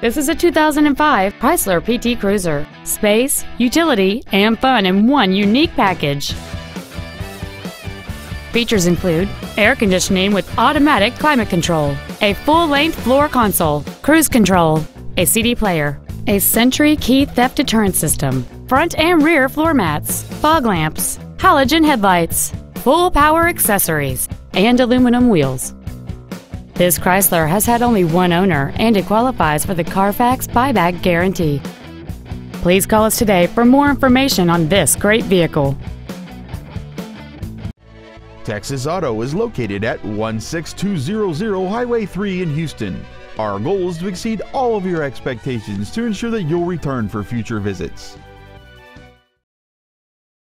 This is a 2005 Chrysler PT Cruiser. Space, utility, and fun in one unique package. Features include air conditioning with automatic climate control, a full-length floor console, cruise control, a CD player, a Sentry key theft deterrent system, front and rear floor mats, fog lamps, halogen headlights, full power accessories, and aluminum wheels. This Chrysler has had only one owner and it qualifies for the Carfax buyback guarantee. Please call us today for more information on this great vehicle. Texas Auto is located at 16200 Highway 3 in Houston. Our goal is to exceed all of your expectations to ensure that you'll return for future visits.